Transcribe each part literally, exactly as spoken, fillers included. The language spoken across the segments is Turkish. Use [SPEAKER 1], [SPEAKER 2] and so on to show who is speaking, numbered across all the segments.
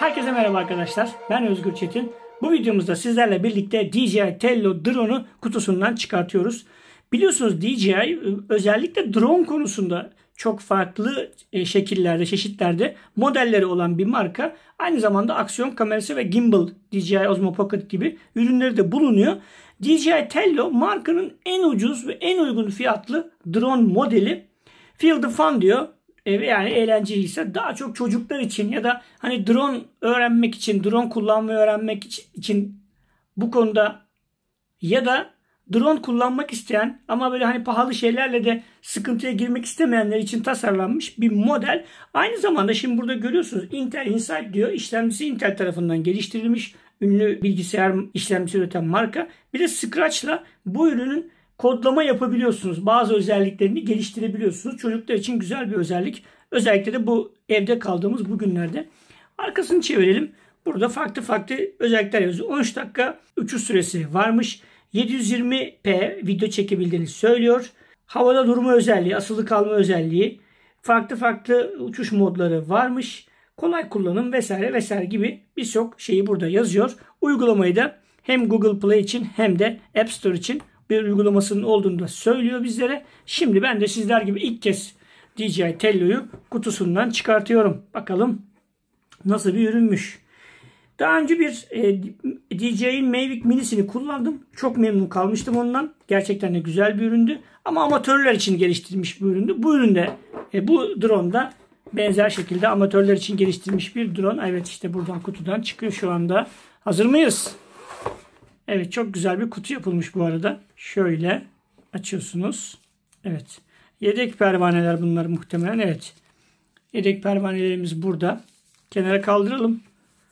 [SPEAKER 1] Herkese merhaba arkadaşlar. Ben Özgür Çetin. Bu videomuzda sizlerle birlikte D J I Tello drone'u kutusundan çıkartıyoruz. Biliyorsunuz D J I özellikle drone konusunda çok farklı şekillerde, çeşitlerde modelleri olan bir marka. Aynı zamanda aksiyon kamerası ve gimbal, D J I Osmo Pocket gibi ürünleri de bulunuyor. D J I Tello markanın en ucuz ve en uygun fiyatlı drone modeli. Feel the fun diyor. Yani eğlenceliyse daha çok çocuklar için ya da hani drone öğrenmek için, drone kullanmayı öğrenmek için bu konuda ya da drone kullanmak isteyen ama böyle hani pahalı şeylerle de sıkıntıya girmek istemeyenler için tasarlanmış bir model. Aynı zamanda şimdi burada görüyorsunuz Intel Inside diyor. İşlemcisi Intel tarafından geliştirilmiş. Ünlü bilgisayar işlemcisi üreten marka. Bir de Scratch'la bu ürünün kodlama yapabiliyorsunuz. Bazı özelliklerini geliştirebiliyorsunuz. Çocuklar için güzel bir özellik. Özellikle de bu evde kaldığımız bu günlerde. Arkasını çevirelim. Burada farklı farklı özellikler yazıyor. on üç dakika uçuş süresi varmış. yedi yüz yirmi p video çekebildiğini söylüyor. Havada durma özelliği, asılı kalma özelliği, farklı farklı uçuş modları varmış. Kolay kullanım vesaire vesaire gibi birçok şeyi burada yazıyor. Uygulamayı da hem Google Play için hem de App Store için bir uygulamasının olduğunu da söylüyor bizlere. Şimdi ben de sizler gibi ilk kez D J I Tello'yu kutusundan çıkartıyorum. Bakalım nasıl bir ürünmüş. Daha önce bir e, D J I'in Mavic Mini'sini kullandım. Çok memnun kalmıştım ondan. Gerçekten de güzel bir üründü. Ama amatörler için geliştirilmiş bir üründü. Bu üründe, e, bu drone da benzer şekilde amatörler için geliştirilmiş bir drone. Evet, işte buradan kutudan çıkıyor şu anda. Hazır mıyız? Evet, çok güzel bir kutu yapılmış bu arada. Şöyle açıyorsunuz. Evet. Yedek pervaneler bunlar muhtemelen. Evet. Yedek pervanelerimiz burada. Kenara kaldıralım.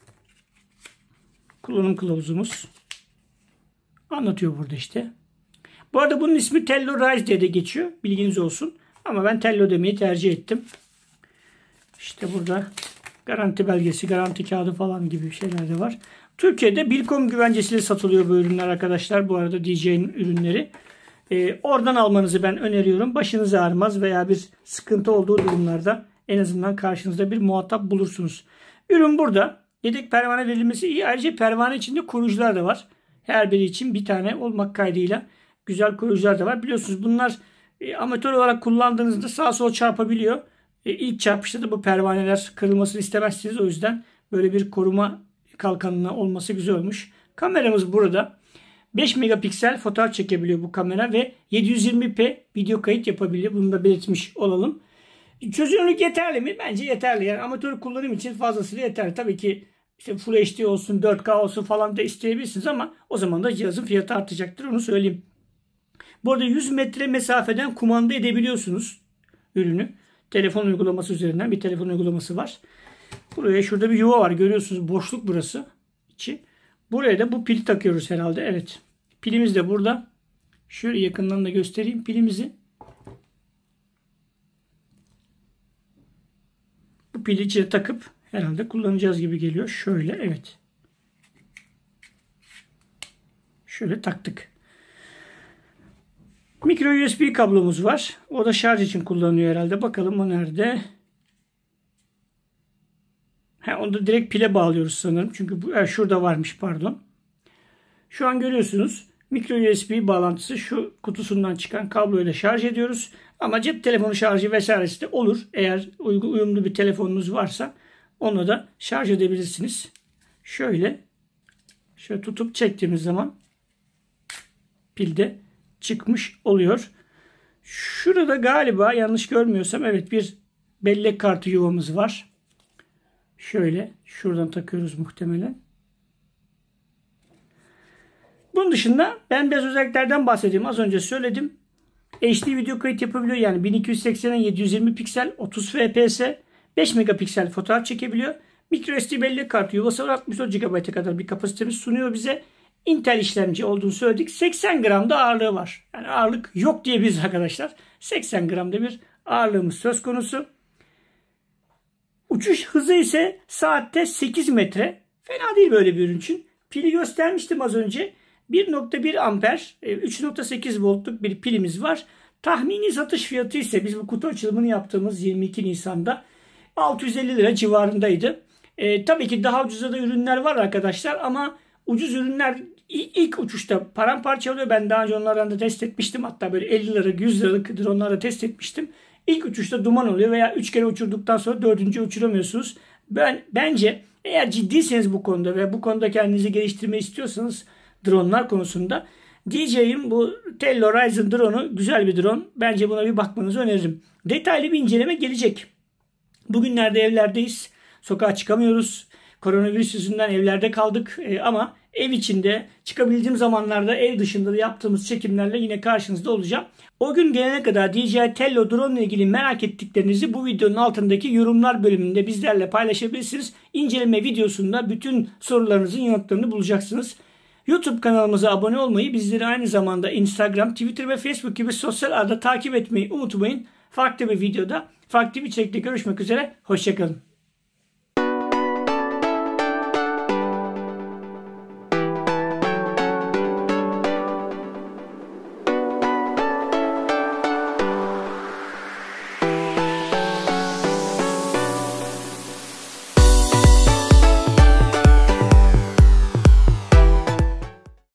[SPEAKER 1] Kullanım kılavuzumuz. Anlatıyor burada işte. Bu arada bunun ismi Tello Rise diye de geçiyor. Bilginiz olsun. Ama ben Tello demeyi tercih ettim. İşte burada garanti belgesi, garanti kağıdı falan gibi şeyler de var. Türkiye'de Bilkom güvencesiyle satılıyor bu ürünler arkadaşlar. Bu arada D J I'nin ürünleri. Ee, oradan almanızı ben öneriyorum. Başınız ağrımaz veya bir sıkıntı olduğu durumlarda en azından karşınızda bir muhatap bulursunuz. Ürün burada. Yedek pervane verilmesi iyi. Ayrıca pervane içinde koruyucular da var. Her biri için bir tane olmak kaydıyla güzel koruyucular da var. Biliyorsunuz bunlar e, amatör olarak kullandığınızda sağa sola çarpabiliyor. E, ilk çarpışta da bu pervaneler kırılmasını istemezsiniz. O yüzden böyle bir koruma kalkanına olması güzel olmuş. Kameramız burada. beş megapiksel fotoğraf çekebiliyor bu kamera ve yedi yüz yirmi p video kayıt yapabiliyor. Bunu da belirtmiş olalım. Çözünürlük yeterli mi? Bence yeterli. Yani amatör kullanım için fazlasıyla yeterli. Tabii ki işte Full H D olsun, dört K olsun falan da isteyebilirsiniz ama o zaman da cihazın fiyatı artacaktır. Onu söyleyeyim. Bu arada yüz metre mesafeden kumanda edebiliyorsunuz ürünü. Telefon uygulaması üzerinden bir telefon uygulaması var. Buraya şurada bir yuva var. Görüyorsunuz boşluk burası. İçi. Buraya da bu pili takıyoruz herhalde. Evet. Pilimiz de burada. Şöyle yakından da göstereyim pilimizi. Bu pili içine takıp herhalde kullanacağız gibi geliyor. Şöyle, evet. Şöyle taktık. Micro U S B kablomuz var. O da şarj için kullanılıyor herhalde. Bakalım o nerede? Ha, onu da direkt pile bağlıyoruz sanırım. Çünkü bu, e, şurada varmış, pardon. Şu an görüyorsunuz. Micro U S B bağlantısı şu kutusundan çıkan kabloyla şarj ediyoruz. Ama cep telefonu şarjı vesairesi de olur. Eğer uyumlu bir telefonunuz varsa onu da şarj edebilirsiniz. Şöyle şöyle tutup çektiğimiz zaman pilde çıkmış oluyor. Şurada galiba yanlış görmüyorsam evet bir bellek kartı yuvamız var. Şöyle şuradan takıyoruz muhtemelen. Bunun dışında ben biraz özelliklerden bahsedeyim. Az önce söyledim. H D video kayıt yapabiliyor. Yani bin iki yüz seksen yedi yüz yirmi piksel, otuz F P S, beş megapiksel fotoğraf çekebiliyor. Micro S D bellek kartı yuvası var. altmış dört gigabayta kadar bir kapasitemiz sunuyor bize. Intel işlemci olduğunu söyledik. seksen gram da ağırlığı var. Yani ağırlık yok diyebiliriz arkadaşlar. seksen gramda bir ağırlığımız söz konusu. Uçuş hızı ise saatte sekiz metre. Fena değil böyle bir ürün için. Pili göstermiştim az önce. bir nokta bir amper, üç nokta sekiz voltluk bir pilimiz var. Tahmini satış fiyatı ise biz bu kutu açılımını yaptığımız yirmi iki Nisan'da altı yüz elli lira civarındaydı. E, tabii ki daha ucuza da ürünler var arkadaşlar ama ucuz ürünler ilk uçuşta paramparça oluyor. Ben daha önce onlardan da test etmiştim. Hatta böyle elli liralık yüz liralık dronları da test etmiştim. İlk uçuşta duman oluyor veya üç kere uçurduktan sonra dördüncü uçuramıyorsunuz. Ben bence eğer ciddiyseniz bu konuda ve bu konuda kendinizi geliştirmeyi istiyorsanız dronlar konusunda D J I'in bu Tello Ryzen drone'u güzel bir drone. Bence buna bir bakmanızı öneririm. Detaylı bir inceleme gelecek. Bugünlerde evlerdeyiz. Sokağa çıkamıyoruz. Koronavirüs yüzünden evlerde kaldık. E, ama ev içinde çıkabildiğim zamanlarda ev dışında da yaptığımız çekimlerle yine karşınızda olacağım. O gün gelene kadar D J I Tello drone ile ilgili merak ettiklerinizi bu videonun altındaki yorumlar bölümünde bizlerle paylaşabilirsiniz. İnceleme videosunda bütün sorularınızın yanıtlarını bulacaksınız. YouTube kanalımıza abone olmayı, bizleri aynı zamanda Instagram, Twitter ve Facebook gibi sosyal ağda takip etmeyi unutmayın. Farklı bir videoda, farklı bir içerikte görüşmek üzere. Hoşçakalın.